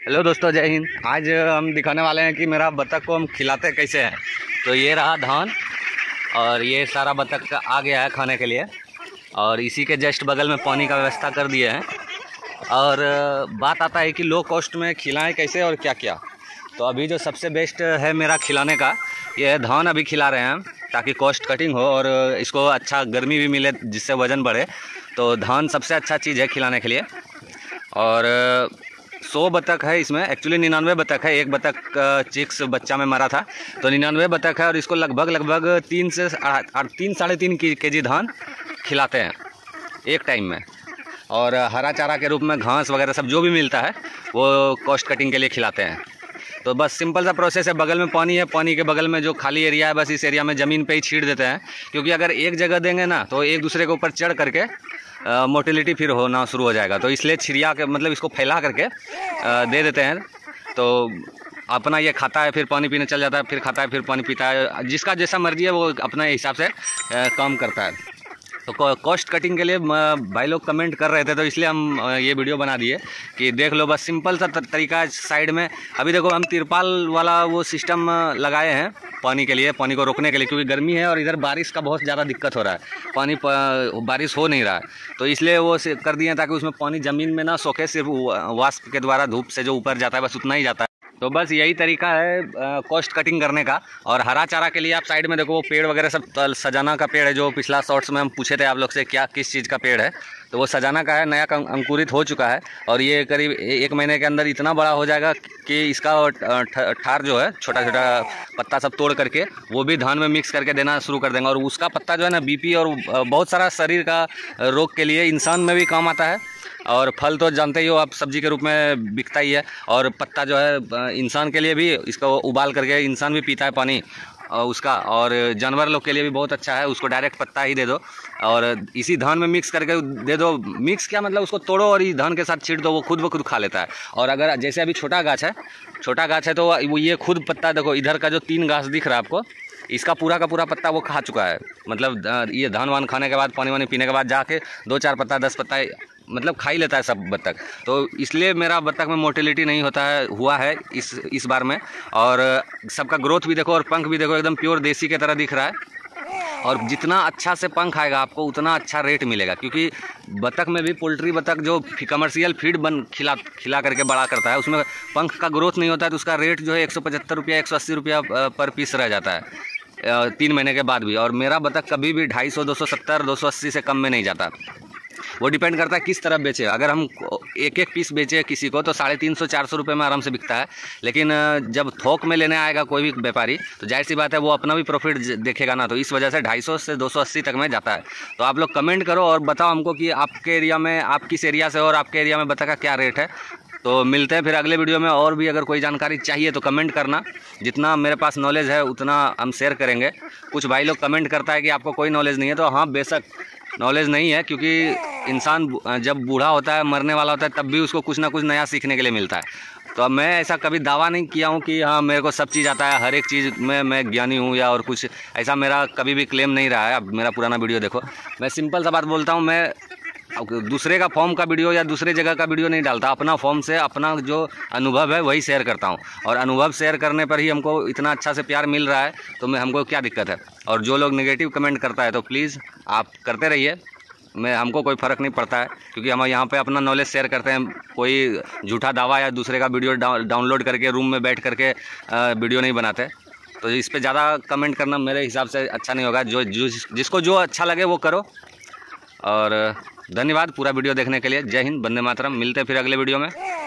Hello दोस्तों, जय हिंद। आज हम दिखाने वाले हैं कि मेरा बत्तख को हम खिलाते कैसे हैं। तो ये रहा धान और ये सारा बत्तख आ गया है खाने के लिए और इसी के जस्ट बगल में पानी का व्यवस्था कर दिए हैं। और बात आता है कि लो कॉस्ट में खिलाएं कैसे और क्या क्या। तो अभी जो सबसे बेस्ट है मेरा खिलाने का, ये धान अभी खिला रहे हैं हम ताकि कॉस्ट कटिंग हो और इसको अच्छा गर्मी भी मिले जिससे वज़न बढ़े। तो धान सबसे अच्छा चीज़ है खिलाने के लिए। और 100 बत्तख है इसमें, एक्चुअली 99 बत्तख है। एक बत्तख चिक्स बच्चा में मरा था, तो 99 बत्तख है और इसको लगभग 3 से 3.5 केजी धान खिलाते हैं एक टाइम में। और हरा चारा के रूप में घास वगैरह सब जो भी मिलता है वो कॉस्ट कटिंग के लिए खिलाते हैं। तो बस सिंपल सा प्रोसेस है। बगल में पानी है, पानी के बगल में जो खाली एरिया है बस इस एरिया में ज़मीन पे ही छींट देते हैं, क्योंकि अगर एक जगह देंगे ना तो एक दूसरे के ऊपर चढ़ करके मोटिलिटी फिर होना शुरू हो जाएगा। तो इसलिए छिड़िया के मतलब इसको फैला करके दे देते हैं। तो अपना ये खाता है, फिर पानी पीने चल जाता है, फिर खाता है, फिर पानी पीता है। जिसका जैसा मर्जी है वो अपने हिसाब से काम करता है। तो कॉस्ट कटिंग के लिए भाई लोग कमेंट कर रहे थे, तो इसलिए हम ये वीडियो बना दिए कि देख लो। बस सिंपल सा तरीका है। साइड में अभी देखो हम तिरपाल वाला वो सिस्टम लगाए हैं पानी के लिए, पानी को रोकने के लिए, क्योंकि गर्मी है और इधर बारिश का बहुत ज़्यादा दिक्कत हो रहा है। बारिश हो नहीं रहा है, तो इसलिए वो कर दिए ताकि उसमें पानी ज़मीन में ना सोखे, सिर्फ वाष्प के द्वारा धूप से जो ऊपर जाता है बस उतना ही जाता है। तो बस यही तरीका है कॉस्ट कटिंग करने का। और हरा चारा के लिए आप साइड में देखो वो पेड़ वगैरह सब, सजाना का पेड़ है जो पिछला शॉर्ट्स में हम पूछे थे आप लोग से क्या किस चीज़ का पेड़ है, तो वो सजाना का है, नया अंकुरित हो चुका है। और ये करीब 1 महीने के अंदर इतना बड़ा हो जाएगा कि इसका ठार जो है छोटा छोटा पत्ता सब तोड़ करके वो भी धान में मिक्स करके देना शुरू कर देंगे। और उसका पत्ता जो है ना बीपी और बहुत सारा शरीर का रोग के लिए, इंसान में भी काम आता है। और फल तो जानते ही हो आप, सब्जी के रूप में बिकता ही है। और पत्ता जो है इंसान के लिए भी, इसको उबाल करके इंसान भी पीता है पानी उसका। और जानवर लोग के लिए भी बहुत अच्छा है, उसको डायरेक्ट पत्ता ही दे दो और इसी धान में मिक्स करके दे दो। मिक्स क्या मतलब, उसको तोड़ो और इस धान के साथ छींट दो, वो खुद ब खुद खा लेता है। और अगर जैसे अभी छोटा गाछ है तो वो ये खुद पत्ता देखो, इधर का जो 3 घास दिख रहा है आपको, इसका पूरा का पूरा पत्ता वो खा चुका है। मतलब ये धान वान खाने के बाद, पानी वानी पीने के बाद जाके 2-4 पत्ता 10 पत्ता मतलब खा ही लेता है सब बत्तख। तो इसलिए मेरा बत्तख में मोटिलिटी नहीं हुआ है इस बार में। और सबका ग्रोथ भी देखो और पंख भी देखो, एकदम प्योर देसी के तरह दिख रहा है। और जितना अच्छा से पंख आएगा आपको उतना अच्छा रेट मिलेगा, क्योंकि बत्तख में भी, पोल्ट्री बत्तख जो कमर्शियल फीड खिला करके बड़ा करता है, उसमें पंख का ग्रोथ नहीं होता है, तो उसका रेट जो है 175 रुपया 180 रुपया पर पीस रह जाता है 3 महीने के बाद भी। और मेरा बत्तख कभी भी 250, 270, 280 से कम में नहीं जाता। वो डिपेंड करता है किस तरफ बेचे। अगर हम एक पीस बेचे किसी को तो 350-400 रुपये में आराम से बिकता है। लेकिन जब थोक में लेने आएगा कोई भी व्यापारी, तो जाहिर सी बात है वो अपना भी प्रॉफिट देखेगा ना, तो इस वजह से 250 से 280 तक में जाता है। तो आप लोग कमेंट करो और बताओ हमको कि आपके एरिया में, आप किस एरिया से और आपके एरिया में बत्तख का क्या रेट है। तो मिलते हैं फिर अगले वीडियो में। और भी अगर कोई जानकारी चाहिए तो कमेंट करना, जितना मेरे पास नॉलेज है उतना हम शेयर करेंगे। कुछ भाई लोग कमेंट करता है कि आपको कोई नॉलेज नहीं है, तो हाँ बेशक नॉलेज नहीं है, क्योंकि इंसान जब बूढ़ा होता है, मरने वाला होता है, तब भी उसको कुछ ना कुछ नया सीखने के लिए मिलता है। तो अब मैं ऐसा कभी दावा नहीं किया हूँ कि हाँ मेरे को सब चीज़ आता है, हर एक चीज़ में मैं ज्ञानी हूँ या और कुछ ऐसा मेरा कभी भी क्लेम नहीं रहा है। अब मेरा पुराना वीडियो देखो, मैं सिंपल सा बात बोलता हूँ, मैं दूसरे का फॉर्म का वीडियो या दूसरे जगह का वीडियो नहीं डालता। अपना फॉर्म से अपना जो अनुभव है वही शेयर करता हूँ, और अनुभव शेयर करने पर ही हमको इतना अच्छा से प्यार मिल रहा है, तो मैं हमको क्या दिक्कत है। और जो लोग नेगेटिव कमेंट करता है तो प्लीज़ आप करते रहिए, हमको कोई फ़र्क नहीं पड़ता है, क्योंकि हम यहाँ पे अपना नॉलेज शेयर करते हैं। कोई झूठा दावा या दूसरे का वीडियो डाउनलोड करके रूम में बैठ करके वीडियो नहीं बनाते। तो इस पर ज़्यादा कमेंट करना मेरे हिसाब से अच्छा नहीं होगा। जिसको जो अच्छा लगे वो करो। और धन्यवाद पूरा वीडियो देखने के लिए। जय हिंद, वंदे मातरम। मिलते हैं फिर अगले वीडियो में।